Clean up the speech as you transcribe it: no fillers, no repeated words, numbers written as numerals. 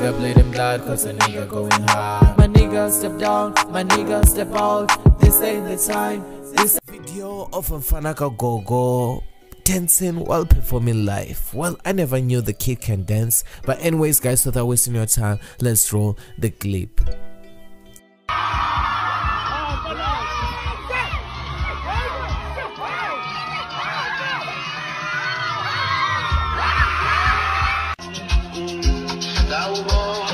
nigga bleeding blood cause a nigga going hard. My nigga step down, my nigga step out. This ain't the time. This video of Mfanaka Gogo dancing while performing live. Well, I never knew the kid can dance. But anyways guys, without wasting your time, let's roll the clip. That